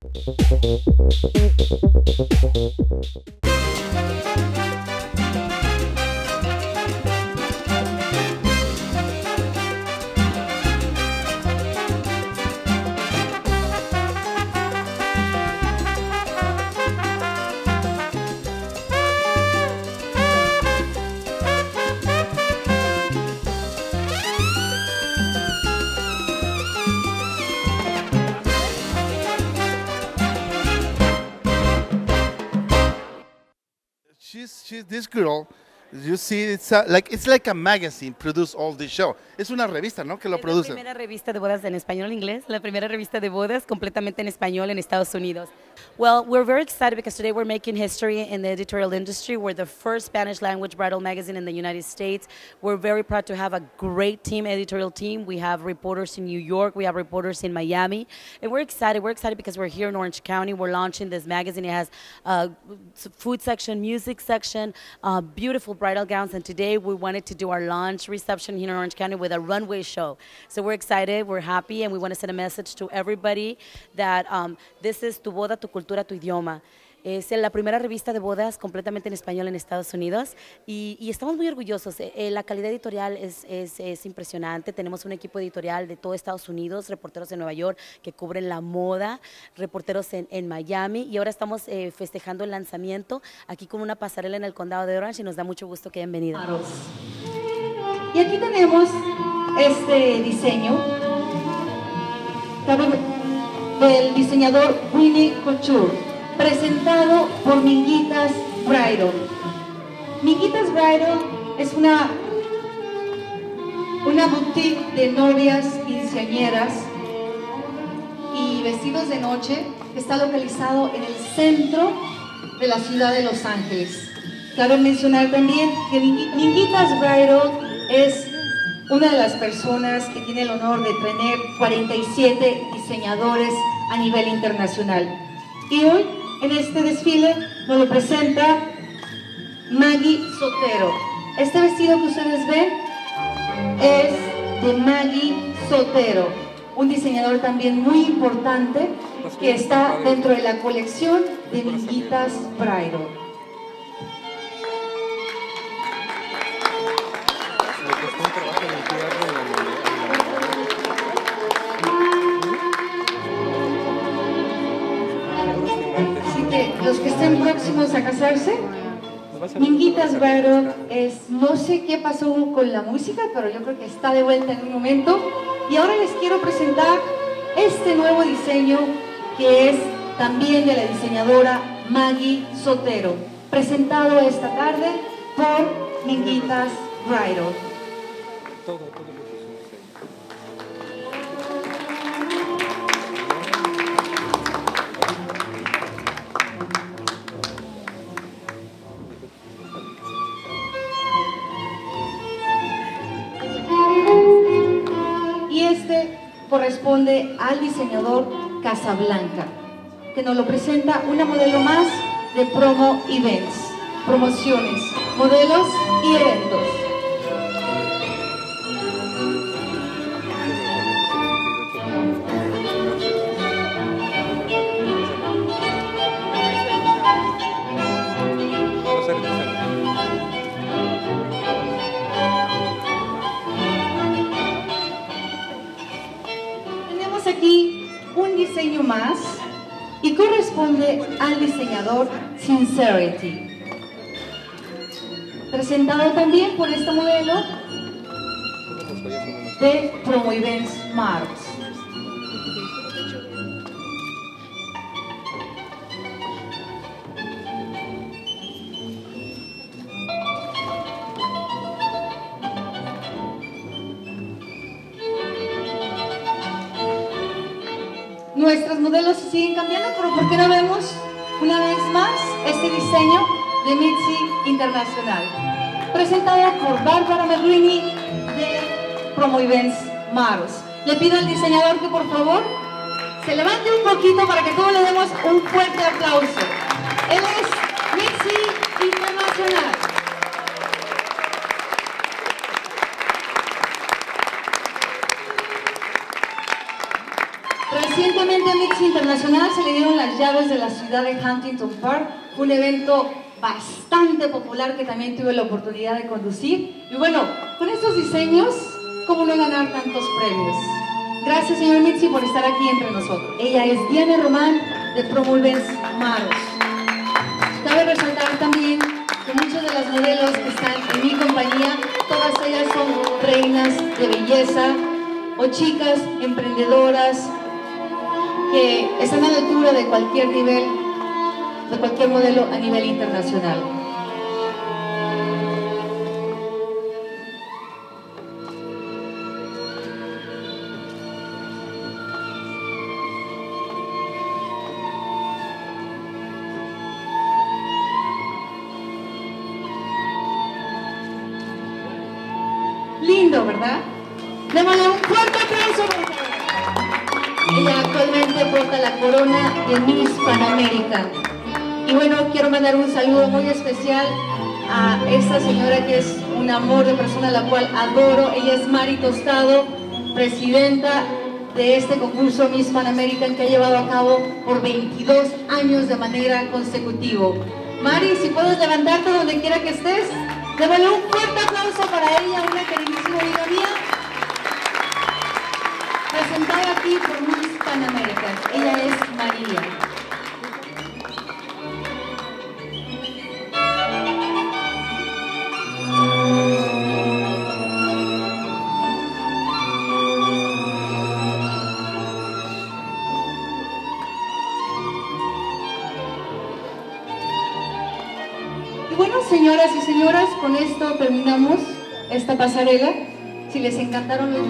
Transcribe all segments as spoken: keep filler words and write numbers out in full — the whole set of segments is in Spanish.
She's, she's this girl. You see, it's a, like it's like a magazine produced all this show. Es una revista, ¿no? Que lo Es produce. la primera revista de bodas en español e inglés, la primera revista de bodas completamente en español en Estados Unidos. Well, we're very excited because today we're making history in the editorial industry. We're the first Spanish language bridal magazine in the United States. We're very proud to have a great team, editorial team. We have reporters in New York, we have reporters in Miami, and we're excited. We're excited because we're here in Orange County. We're launching this magazine. It has a food section, music section, uh, beautiful bridal gowns, and today we wanted to do our launch reception here in Orange County with a runway show. So we're excited, we're happy, and we want to send a message to everybody that um, this is Tu Boda, Tu Cultura, Tu Idioma. Es la primera revista de bodas completamente en español en Estados Unidos y, y estamos muy orgullosos. Eh, la calidad editorial es, es, es impresionante. Tenemos un equipo editorial de todo Estados Unidos, reporteros de Nueva York que cubren la moda, reporteros en, en Miami, y ahora estamos eh, festejando el lanzamiento aquí con una pasarela en el condado de Orange y nos da mucho gusto que hayan venido. Y aquí tenemos este diseño del diseñador Winnie Couture, presentado por Minguitas Bridal. Minguitas Bridal es una, una boutique de novias quinceañeras y vestidos de noche que está localizado en el centro de la ciudad de Los Ángeles. Cabe mencionar también que Minguitas Bridal es una de las personas que tiene el honor de tener cuarenta y siete diseñadores a nivel internacional. Y hoy, en este desfile, nos lo presenta Maggie Sotero. Este vestido que ustedes ven es de Maggie Sotero, un diseñador también muy importante que está dentro de la colección de Minguitas Bridal. Los que estén próximos a casarse, Minguitas Bridal es, no sé qué pasó con la música, pero yo creo que está de vuelta en un momento. Y ahora les quiero presentar este nuevo diseño que es también de la diseñadora Maggie Sotero, presentado esta tarde por Minguitas Bridal. Corresponde al diseñador Casablanca, que nos lo presenta una modelo más de Promo Events, promociones, modelos y eventos. Aquí un diseño más y corresponde al diseñador Sincerity, presentado también por este modelo de Promo Events Mars. Nuestros modelos se siguen cambiando, pero ¿por qué no vemos una vez más este diseño de Mitzi Internacional? Presentada por Bárbara Merlini de Promo Events Mars. Le pido al diseñador que por favor se levante un poquito para que todos le demos un fuerte aplauso. Él es Mitzi Internacional. Recientemente Recientemente a Miss Internacional se le dieron las llaves de la ciudad de Huntington Park, un evento bastante popular que también tuve la oportunidad de conducir. Y bueno, con estos diseños, ¿cómo no ganar tantos premios? Gracias, señor Mitzi, por estar aquí entre nosotros. Ella es Diana Román, de Promulvence Maros. Cabe resaltar también que muchos de las modelos que están en mi compañía, todas ellas son reinas de belleza o chicas emprendedoras que están a la altura de cualquier nivel, de cualquier modelo a nivel internacional. Lindo, ¿verdad? Démosle un fuerte aplauso por favor. Ella actualmente porta la corona de Miss Panamérica. Y bueno, quiero mandar un saludo muy especial a esta señora que es un amor de persona, a la cual adoro. Ella es Mari Tostado, presidenta de este concurso Miss Panamérica, que ha llevado a cabo por veintidós años de manera consecutiva. Mari, si puedes levantarte donde quiera que estés, démosle un fuerte aplauso para ella, una queridísima amiga mía, presentada aquí por Miss Panamérica. Ella es María. Y bueno, señoras y señoras, con esto terminamos esta pasarela. Si les encantaron los...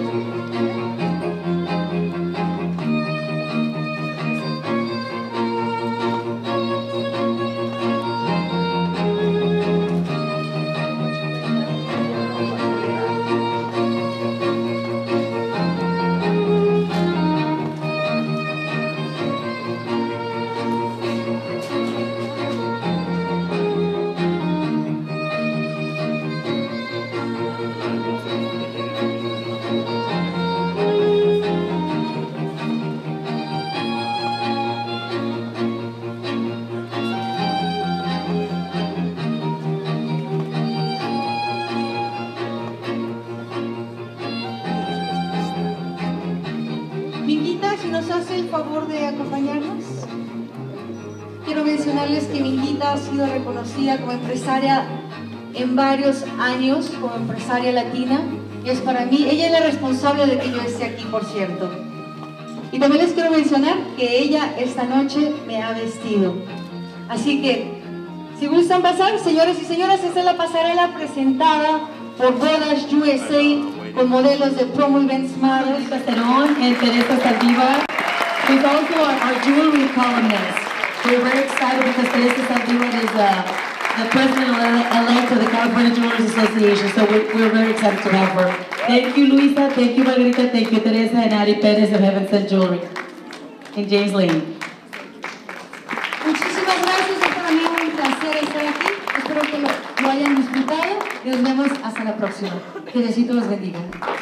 Minguita, si nos hace el favor de acompañarnos. Quiero mencionarles que Minguita ha sido reconocida como empresaria en varios años, como empresaria latina, y es para mí, ella es la responsable de que yo esté aquí, por cierto. Y también les quiero mencionar que ella esta noche me ha vestido. Así que, si gustan pasar, señores y señoras, esta es la pasarela presentada por Bodas U S A, con modelos de Promulvence Maros, Casterón and Teresa Saldivar, who's also our, our jewelry columnist. We're very excited because Teresa Saldivar is uh, the president-elect of the California Jewelers Association, so we're, we're very excited to have her. Thank you, Luisa. Thank you, Margarita. Thank you, Teresa, and Ari Perez of Heaven Sent Jewelry in James Lane. Muchísimas gracias, es para mí un placer estar aquí. Espero que lo, lo hayan disfrutado y nos vemos hasta la próxima. Que Diosito los bendiga.